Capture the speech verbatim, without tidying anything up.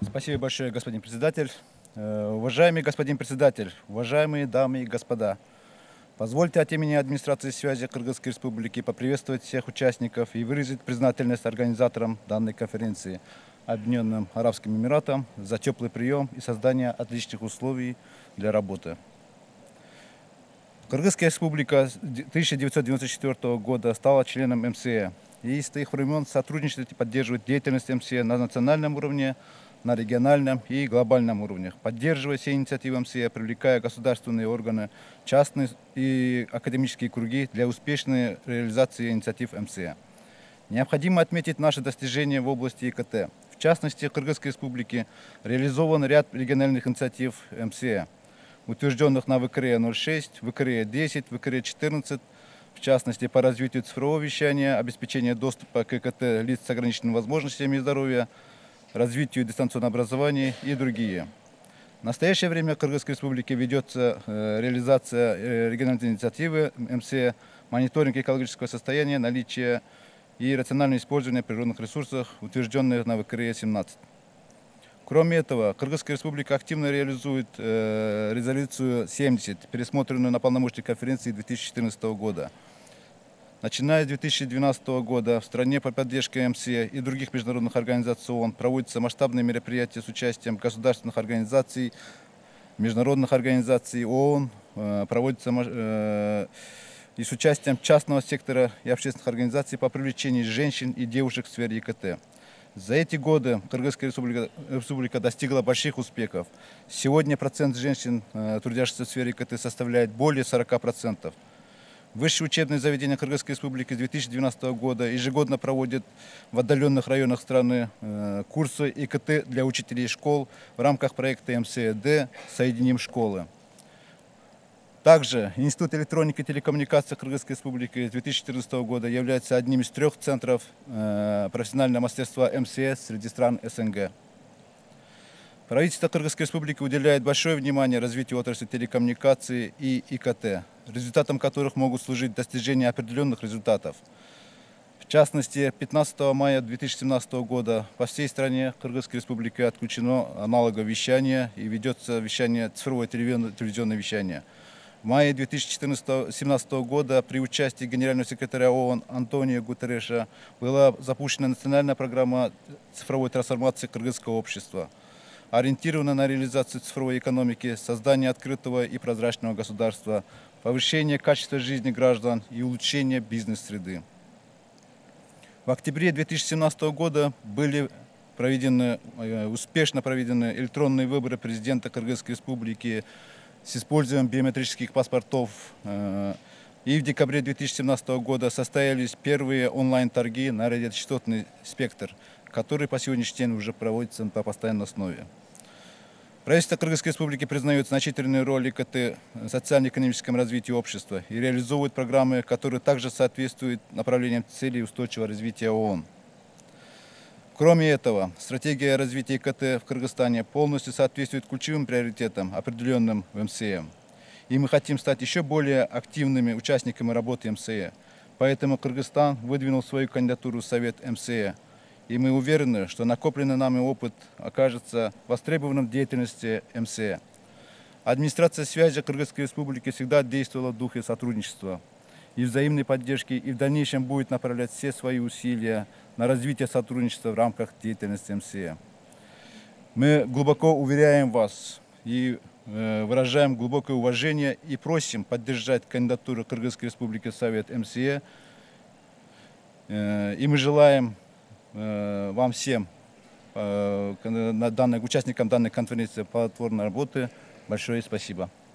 Спасибо большое, господин председатель. Э, Уважаемый господин председатель, уважаемые дамы и господа, позвольте от имени администрации связи Кыргызской Республики поприветствовать всех участников и выразить признательность организаторам данной конференции, Объединенным Арабским Эмиратам, за теплый прием и создание отличных условий для работы. Кыргызская Республика с тысяча девятьсот девяносто четвёртого года стала членом эм эс э, и с тех времен сотрудничает и поддерживает деятельность эм эс э на национальном уровне, на региональном и глобальном уровнях, поддерживая все инициативы эм эс э, привлекая государственные органы, частные и академические круги для успешной реализации инициатив эм эс э. Необходимо отметить наши достижения в области и ка тэ. В частности, в Кыргызской Республике реализован ряд региональных инициатив эм эс э, утвержденных на вэ ка эр э ноль шесть, вэ ка эр э десять, вэ ка эр э четырнадцать, в частности, по развитию цифрового вещания, обеспечению доступа к и ка тэ лиц с ограниченными возможностями здоровья, развитию дистанционного образования и другие. В настоящее время в Кыргызской Республике ведется э, реализация э, региональной инициативы эм эс э, мониторинг экологического состояния, наличия и рациональное использование природных ресурсов, утвержденных на вэ ка эр э семнадцать. Кроме этого, Кыргызская Республика активно реализует э, резолюцию семьдесят, пересмотренную на полномочной конференции две тысячи четырнадцатого года. Начиная с две тысячи двенадцатого года в стране по поддержке эм эс э и других международных организаций ООН проводятся масштабные мероприятия с участием государственных организаций, международных организаций ООН, э, проводятся э, и с участием частного сектора и общественных организаций по привлечению женщин и девушек в сфере и ка тэ. За эти годы Кыргызская республика, республика достигла больших успехов. Сегодня процент женщин, э, трудящихся в сфере и ка тэ, составляет более сорока процентов. Высшие учебные заведения Кыргызской Республики с две тысячи двенадцатого года ежегодно проводят в отдаленных районах страны э, курсы и ка тэ для учителей школ в рамках проекта эм эс э-Д «Соединим школы». Также Институт электроники и телекоммуникаций Кыргызской Республики с две тысячи четырнадцатого года является одним из трех центров э, профессионального мастерства эм эс э среди стран эс эн гэ. Правительство Кыргызской Республики уделяет большое внимание развитию отрасли телекоммуникаций и и ка тэ, результатом которых могут служить достижения определенных результатов. В частности, пятнадцатого мая две тысячи семнадцатого года по всей стране Кыргызской Республики отключено аналоговое вещание и ведется вещание, цифровое телевизионное вещание. В мае две тысячи семнадцатого года при участии генерального секретаря ООН Антонио Гутерреша была запущена национальная программа цифровой трансформации кыргызского общества, ориентирована на реализацию цифровой экономики, создание открытого и прозрачного государства, повышение качества жизни граждан и улучшение бизнес-среды. В октябре две тысячи семнадцатого года были проведены, успешно проведены электронные выборы президента Кыргызской Республики с использованием биометрических паспортов. И в декабре две тысячи семнадцатого года состоялись первые онлайн-торги на радиочастотный спектр, который по сегодняшний день уже проводится по постоянной основе. Правительство Кыргызской Республики признает значительную роль и ка тэ в социально-экономическом развитии общества и реализует программы, которые также соответствуют направлениям целей устойчивого развития ООН. Кроме этого, стратегия развития и ка тэ в Кыргызстане полностью соответствует ключевым приоритетам, определенным в эм эс э. И мы хотим стать еще более активными участниками работы эм эс э. Поэтому Кыргызстан выдвинул свою кандидатуру в Совет эм эс э. И мы уверены, что накопленный нами опыт окажется востребованным в деятельности эм эс э. Администрация связи Кыргызской Республики всегда действовала в духе сотрудничества и взаимной поддержки, и в дальнейшем будет направлять все свои усилия на развитие сотрудничества в рамках деятельности эм эс э. Мы глубоко уверяем вас и э, выражаем глубокое уважение и просим поддержать кандидатуру Кыргызской Республики в Совет эм эс э. Э, и мы желаем вам всем, данным участникам данной конференции, плодотворной работы. Большое спасибо.